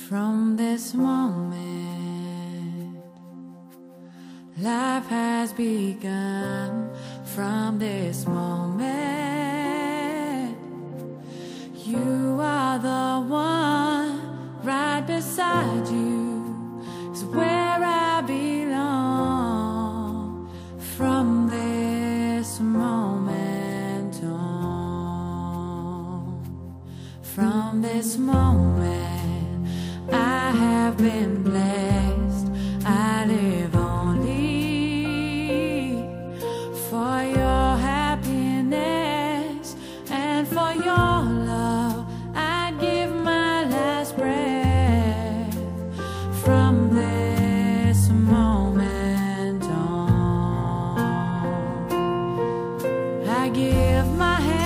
From this moment, life has begun. From this moment, you are the one. Right beside you is where I belong. From this moment on, from this moment, I have been blessed. I live only for your happiness and for your love. I'd give my last breath. From this moment on, I give my hand.